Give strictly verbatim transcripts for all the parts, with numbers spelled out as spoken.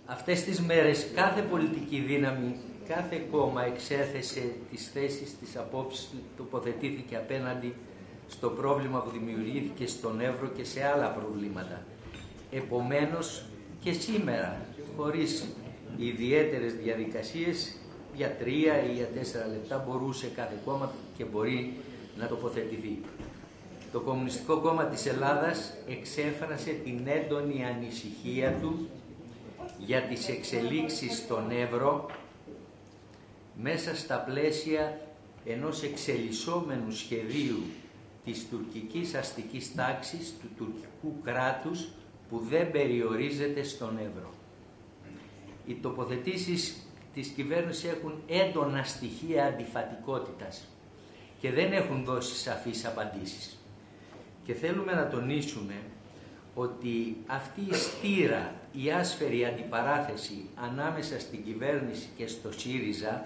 Αυτές τις μέρες κάθε πολιτική δύναμη, κάθε κόμμα εξέθεσε τις θέσεις, τις απόψεις του, τοποθετήθηκε απέναντι στο πρόβλημα που δημιουργήθηκε στον Εύρο και σε άλλα προβλήματα. Επομένως και σήμερα, χωρίς ιδιαίτερες διαδικασίες, για τρία ή για τέσσερα λεπτά μπορούσε κάθε κόμμα και μπορεί να τοποθετηθεί. Το Κομμουνιστικό Κόμμα της Ελλάδας εξέφρασε την έντονη ανησυχία του για τις εξελίξεις στον Εύρο μέσα στα πλαίσια ενός εξελισσόμενου σχεδίου της τουρκικής αστικής τάξης, του τουρκικού κράτους, που δεν περιορίζεται στον Εύρο. Οι τοποθετήσεις της κυβέρνησης έχουν έντονα στοιχεία αντιφατικότητας και δεν έχουν δώσει σαφείς απαντήσεις. Και θέλουμε να τονίσουμε ότι αυτή η στήρα, η άσφαιρη αντιπαράθεση ανάμεσα στην κυβέρνηση και στο ΣΥΡΙΖΑ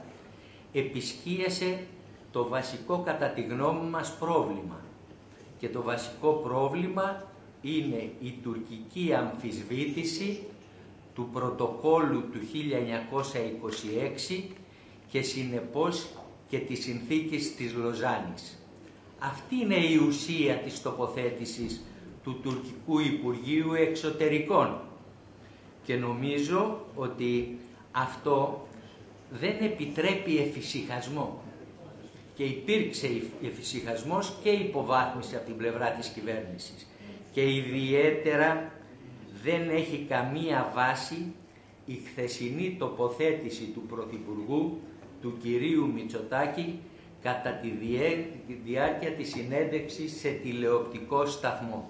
επισκίασε το βασικό, κατά τη γνώμη μας, πρόβλημα. Και το βασικό πρόβλημα είναι η τουρκική αμφισβήτηση του πρωτοκόλου του χίλια εννιακόσια είκοσι έξι και συνεπώς και της συνθήκης της Λοζάνης. Αυτή είναι η ουσία της τοποθέτησης του τουρκικού Υπουργείου Εξωτερικών και νομίζω ότι αυτό δεν επιτρέπει εφησυχασμό και υπήρξε εφησυχασμός και υποβάθμιση από την πλευρά της κυβέρνησης και ιδιαίτερα δεν έχει καμία βάση η χθεσινή τοποθέτηση του Πρωθυπουργού, του κυρίου Μητσοτάκη, κατά τη διάρκεια της συνέντευξης σε τηλεοπτικό σταθμό.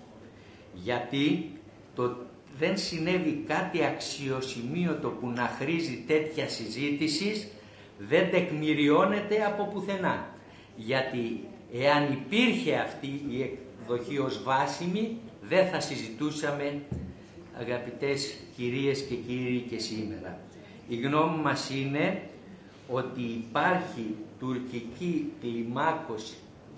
Γιατί το, δεν συνέβη κάτι αξιοσημείωτο που να χρήζει τέτοια συζήτησης, δεν τεκμηριώνεται από πουθενά. Γιατί εάν υπήρχε αυτή η εκδοχή ως βάσιμη, δεν θα συζητούσαμε, αγαπητές κυρίες και κύριοι, και σήμερα. Η γνώμη μας είναι ότι υπάρχει τουρκική κλιμάκωση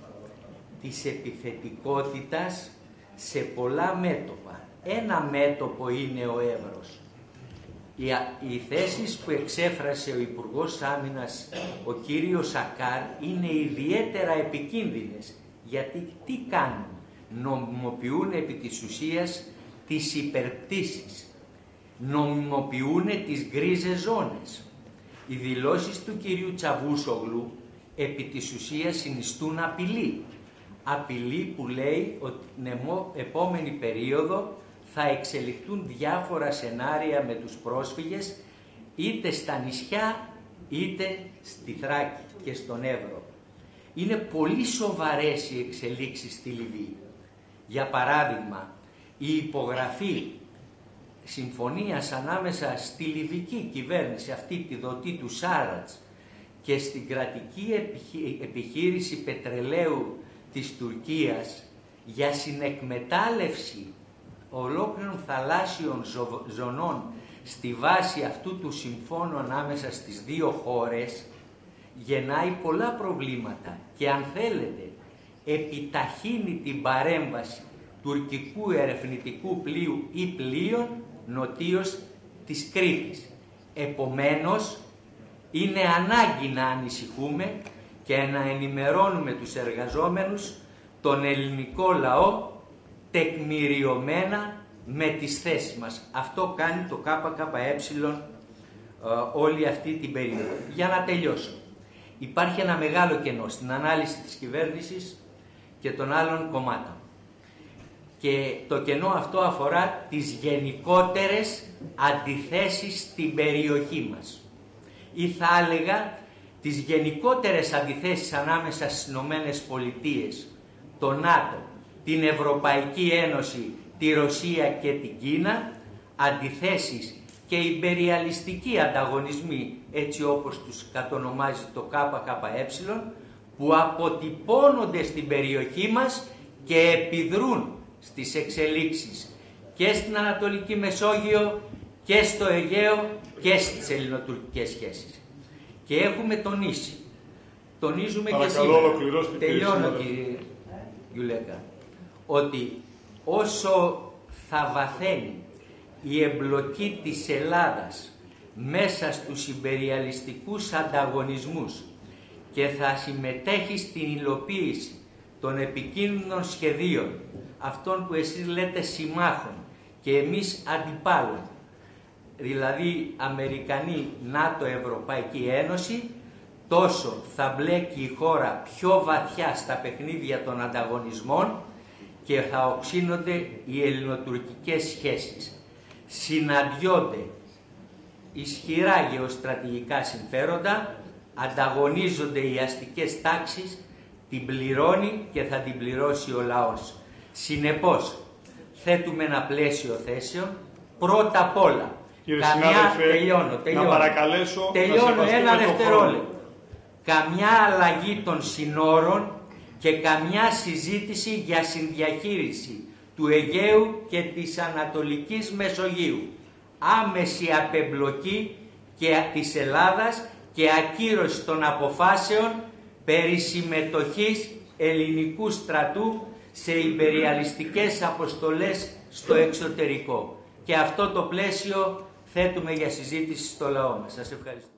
της επιθετικότητας σε πολλά μέτωπα. Ένα μέτωπο είναι ο Εύρος. Οι, οι θέσεις που εξέφρασε ο Υπουργός Άμυνας, ο κύριος Σακάρ, είναι ιδιαίτερα επικίνδυνες. Γιατί τι κάνουν? Νομιμοποιούν επί της ουσίας τις υπερπτήσεις. Νομιμοποιούν τις γκρίζες ζώνες. Οι δηλώσεις του κυρίου Τσαβούσογλου επί της ουσίας συνιστούν απειλή. Απειλή που λέει ότι την επόμενη περίοδο θα εξελιχθούν διάφορα σενάρια με τους πρόσφυγες είτε στα νησιά είτε στη Θράκη και στον Εύρο. Είναι πολύ σοβαρές οι εξελίξεις στη Λιβύη. Για παράδειγμα, η υπογραφή συμφωνίας ανάμεσα στη Λιβική κυβέρνηση, αυτή τη δοτή του Σάρατς, και στην κρατική επιχείρηση πετρελαίου της Τουρκίας για συνεκμετάλλευση ολόκληρων θαλάσσιων ζωνών στη βάση αυτού του συμφώνου ανάμεσα στις δύο χώρες, γεννάει πολλά προβλήματα και, αν θέλετε, επιταχύνει την παρέμβαση τουρκικού ερευνητικού πλοίου ή πλοίων νοτίως της Κρήτης. Επομένως, είναι ανάγκη να ανησυχούμε και να ενημερώνουμε τους εργαζόμενους, τον ελληνικό λαό, τεκμηριωμένα με τις θέσεις μας. Αυτό κάνει το ΚΚΕ όλη αυτή την περίοδο. Για να τελειώσω. Υπάρχει ένα μεγάλο κενό στην ανάλυση της κυβέρνησης και των άλλων κομμάτων. Και το κενό αυτό αφορά τις γενικότερες αντιθέσεις στην περιοχή μας. Ή θα έλεγα τις γενικότερες αντιθέσεις ανάμεσα στις Ηνωμένες Πολιτείες, το ΝΑΤΟ, την Ευρωπαϊκή Ένωση, τη Ρωσία και την Κίνα, αντιθέσεις και ιμπεριαλιστικοί ανταγωνισμοί, έτσι όπως τους κατονομάζει το ΚΚΕ, που αποτυπώνονται στην περιοχή μας και επιδρούν στις εξελίξεις και στην Ανατολική Μεσόγειο και στο Αιγαίο και στις ελληνοτουρκικές σχέσεις. Και έχουμε τονίσει, τονίζουμε και σήμερα, τελειώνω κύριε Γιουλέκα, ότι όσο θα βαθαίνει η εμπλοκή της Ελλάδας μέσα στους ιμπεριαλιστικούς ανταγωνισμούς και θα συμμετέχει στην υλοποίηση των επικίνδυνων σχεδίων, αυτών που εσείς λέτε συμμάχων και εμείς αντιπάλων, δηλαδή Αμερικανοί, ΝΑΤΟ, Ευρωπαϊκή Ένωση, τόσο θα μπλέκει η χώρα πιο βαθιά στα παιχνίδια των ανταγωνισμών και θα οξύνονται οι ελληνοτουρκικές σχέσεις. Συναντιόνται ισχυρά γεωστρατηγικά συμφέροντα, ανταγωνίζονται οι αστικές τάξεις, την πληρώνει και θα την πληρώσει ο λαός. Συνεπώς, θέτουμε ένα πλαίσιο θέσεων, πρώτα απ' όλα. Κύριε καμιά... συνάδελφε, τελειώνω, τελειώνω. να παρακαλέσω τελειώνω να ένα το δευτερόλεπτο. Καμιά αλλαγή των συνόρων και καμιά συζήτηση για συνδιαχείριση του Αιγαίου και της Ανατολικής Μεσογείου. Άμεση απεμπλοκή και της Ελλάδας και ακύρωση των αποφάσεων περί συμμετοχής ελληνικού στρατού σε ιμπεριαλιστικές αποστολές στο εξωτερικό. Και αυτό το πλαίσιο θέτουμε για συζήτηση στο λαό μας. Σας ευχαριστώ.